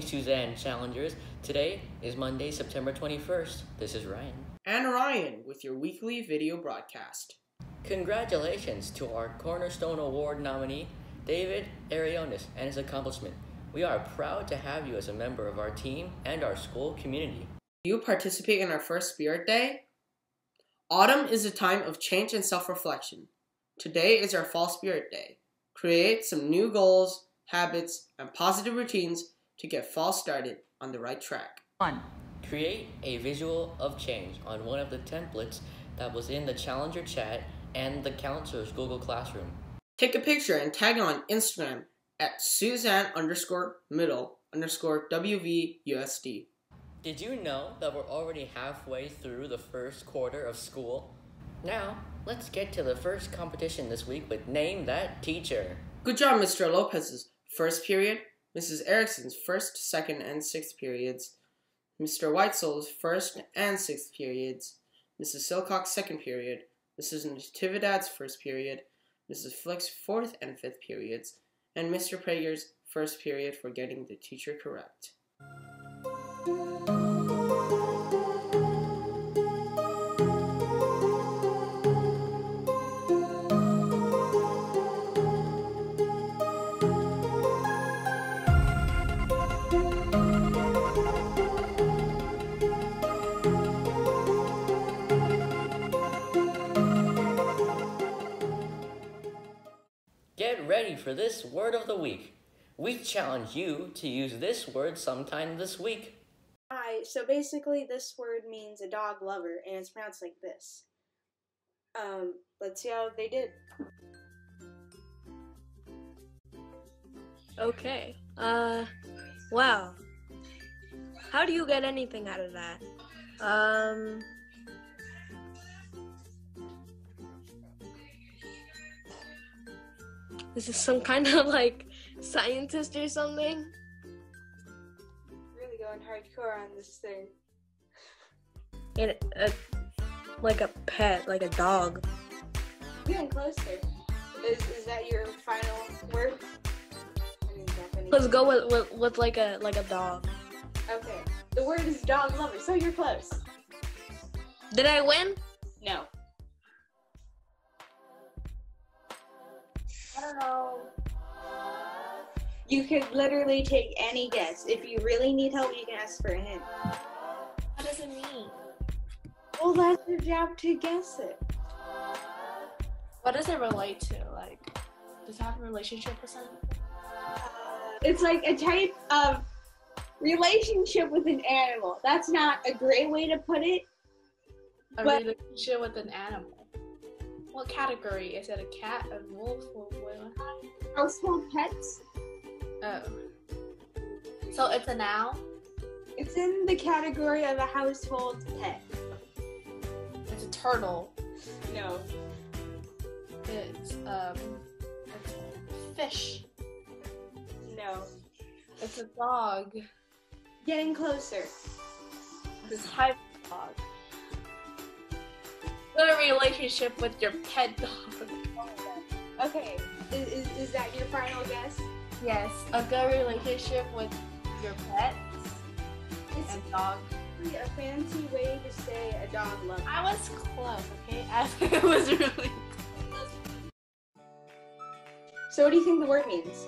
Suzanne Challengers. Today is Monday, September 21st. This is Ryan. And Ryan with your weekly video broadcast. Congratulations to our Cornerstone Award nominee, David Arionis, and his accomplishment. We are proud to have you as a member of our team and our school community. Do you participate in our first Spirit Day? Autumn is a time of change and self-reflection. Today is our Fall Spirit Day. Create some new goals, habits, and positive routines to get fall started on the right track. 1. Create a visual of change on one of the templates that was in the Challenger chat and the counselor's Google Classroom. Take a picture and tag on Instagram at Suzanne_middle_WVUSD. Did you know that we're already halfway through the first quarter of school? Now, let's get to the first competition this week with Name That Teacher. Good job, Mr. Lopez's first period, Mrs. Erickson's first, second, and sixth periods, Mr. Weitzel's first and sixth periods, Mrs. Silcock's second period, Mrs. Natividad's first period, Mrs. Flick's fourth and fifth periods, and Mr. Prager's first period for getting the teacher correct. Get ready for this word of the week. We challenge you to use this word sometime this week. Hi, so basically this word means a dog lover, and it's pronounced like this. Let's see how they did. Okay. Wow. How do you get anything out of that? This is some kind of like scientist or something? Really going hardcore on this thing. And like a pet, like a dog. Getting closer. Is that your final word? I didn't have any. Let's go with like a dog. Okay. The word is dog lover, so you're close. Did I win? No. I don't know. You could literally take any guess. If you really need help, you can ask for a hint. What does it mean? Well, that's your job to guess it. What does it relate to? Like, does it have a relationship with something? It's like a type of relationship with an animal. That's not a great way to put it. A But- relationship with an animal. What category? Is it a cat, a wolf, or what? Household pets. Oh. So it's a noun? It's in the category of a household pet. It's a turtle. No. It's a fish. No. It's a dog. Getting closer. It's a type of dog. What a relationship with your pet dog. Okay. Is that your final guess? Yes, a good relationship with your pets It's and dog. really a fancy way to say a dog lover. I was close, okay? I was really close. So what do you think the word means?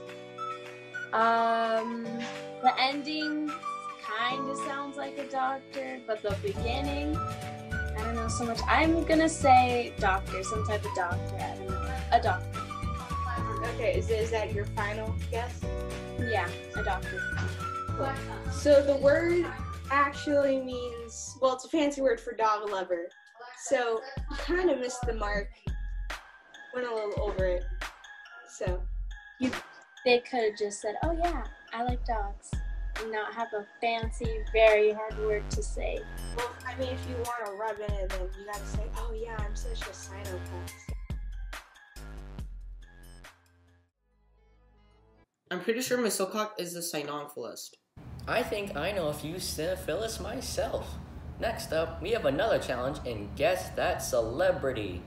The ending kind of sounds like a doctor, but the beginning, I don't know so much. I'm gonna say doctor, some type of doctor. I don't know. A doctor. Okay, is that your final guess? Yeah, a doctor. So the word actually means, well, it's a fancy word for dog lover. So you kind of missed the mark. Went a little over it. So They could have just said, "Oh yeah, I like dogs," and not have a fancy, very hard word to say. well, I mean, if you want to rub in it, then you gotta say, "Oh yeah, I'm such a psychopath." I'm pretty sure Miss Silcock is a cynophilist. I think I know a few cinephilists myself. Next up, we have another challenge in Guess That Celebrity.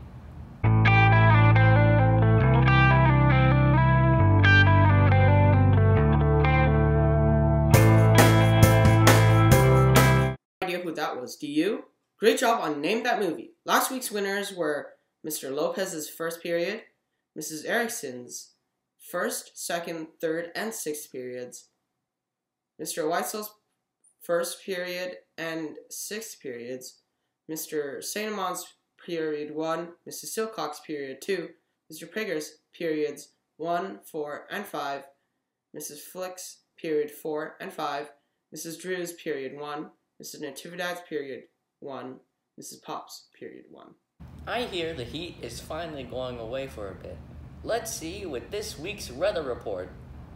who that was. Do you? Great job on Name That Movie. Last week's winners were Mr. Lopez's first period, Mrs. Erickson's first, second, third, and sixth periods, Mr. Weitzel's first period and sixth periods, Mr. St. Amon's period 1, Mrs. Silcock's period 2, Mr. Prager's periods 1, 4, and 5, Mrs. Flick's period 4 and 5, Mrs. Drew's period 1, Mrs. Natividad's period 1, Mrs. Pop's period 1. I hear the heat is finally going away for a bit. Let's see with this week's weather report.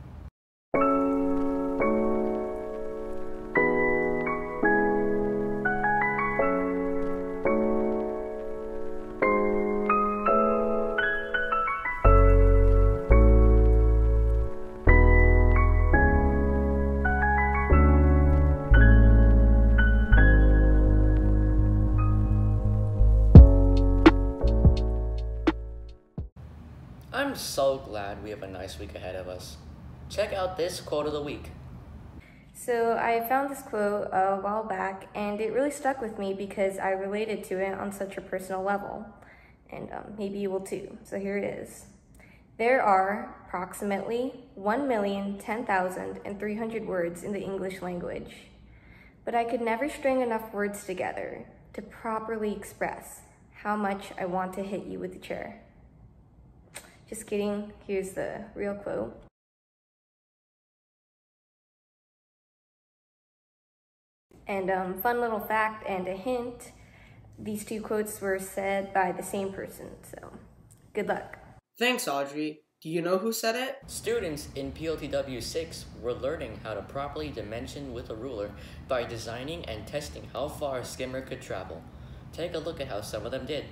I'm so glad we have a nice week ahead of us. Check out this quote of the week. So I found this quote a while back, and it really stuck with me because I related to it on such a personal level. And maybe you will too. So here it is. There are approximately 1,010,300 words in the English language, but I could never string enough words together to properly express how much I want to hit you with a chair. Just kidding, here's the real quote. And fun little fact and a hint, these two quotes were said by the same person, so good luck. Thanks, Audrey. Do you know who said it? Students in PLTW 6 were learning how to properly dimension with a ruler by designing and testing how far a skimmer could travel. Take a look at how some of them did.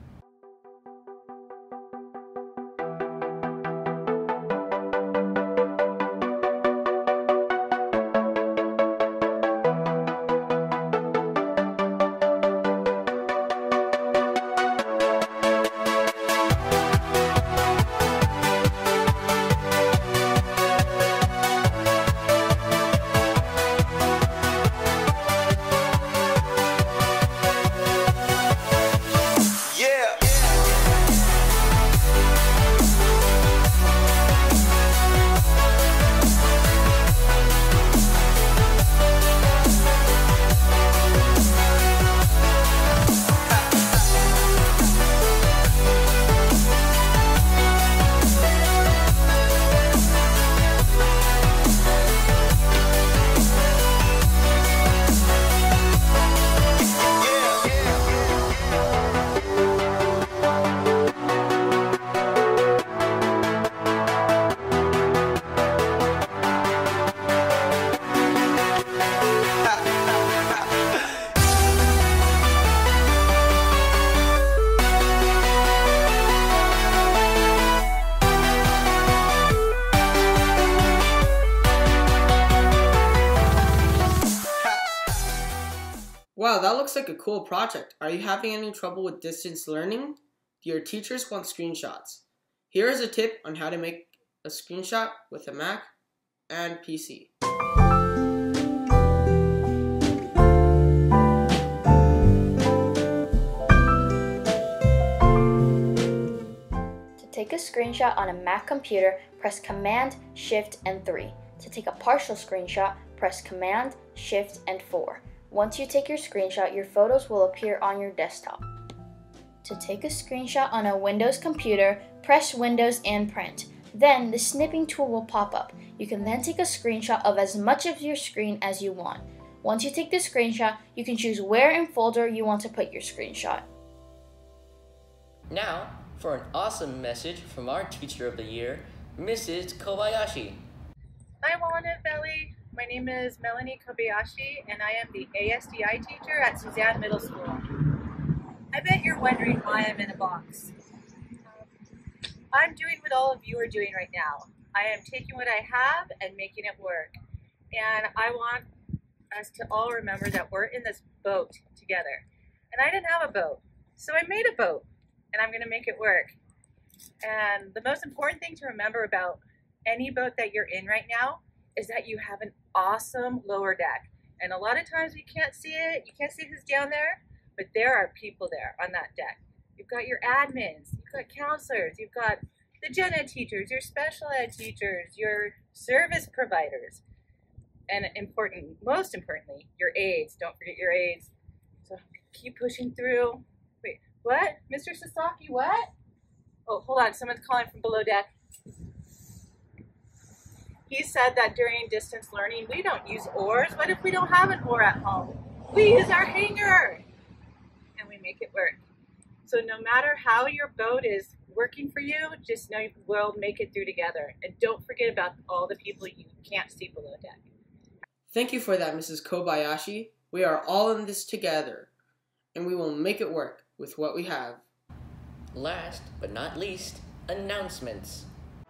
Wow, that looks like a cool project. Are you having any trouble with distance learning? Do your teachers want screenshots? Here is a tip on how to make a screenshot with a Mac and PC. To take a screenshot on a Mac computer, press Command, Shift, and 3. To take a partial screenshot, press Command, Shift, and 4. Once you take your screenshot, your photos will appear on your desktop. To take a screenshot on a Windows computer, press Windows and Print. Then the snipping tool will pop up. You can then take a screenshot of as much of your screen as you want. Once you take the screenshot, you can choose where in folder you want to put your screenshot. Now, for an awesome message from our Teacher of the Year, Mrs. Kobayashi. Hi, Walnut Valley. My name is Melanie Kobayashi, and I am the ASDI teacher at Suzanne Middle School. I bet you're wondering why I'm in a box. I'm doing what all of you are doing right now. I am taking what I have and making it work. And I want us to all remember that we're in this boat together. And I didn't have a boat, so I made a boat, and I'm going to make it work. And the most important thing to remember about any boat that you're in right now is that you have an awesome lower deck. And a lot of times we can't see it. You can't see who's down there, but there are people there on that deck. You've got your admins, you've got counselors, you've got the gen ed teachers, your special ed teachers, your service providers, and most importantly, your aides. Don't forget your aides. So keep pushing through. Wait, what? Mr. Sasaki, what? Oh, hold on, someone's calling from below deck. He said that during distance learning, we don't use oars. What if we don't have an oar at home? We use our hanger, and we make it work. So no matter how your boat is working for you, just know we'll make it through together. And don't forget about all the people you can't see below deck. Thank you for that, Mrs. Kobayashi. We are all in this together, and we will make it work with what we have. Last but not least, announcements.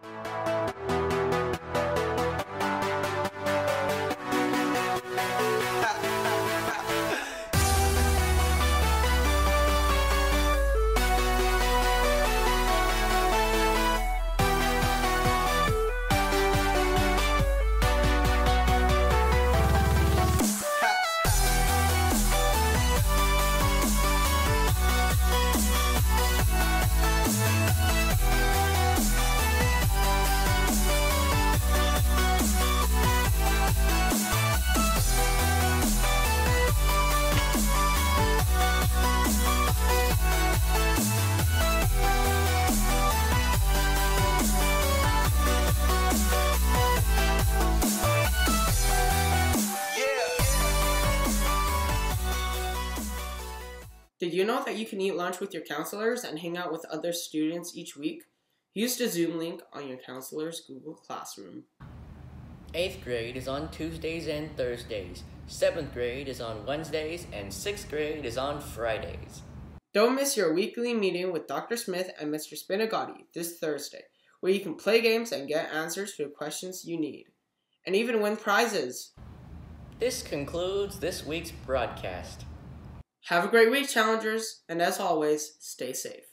Did you know that you can eat lunch with your counselors and hang out with other students each week? Use the Zoom link on your counselor's Google Classroom. 8th grade is on Tuesdays and Thursdays. 7th grade is on Wednesdays, and 6th grade is on Fridays. Don't miss your weekly meeting with Dr. Smith and Mr. Spinagatti this Thursday, where you can play games and get answers to the questions you need, and even win prizes. This concludes this week's broadcast. Have a great week, challengers, and as always, stay safe.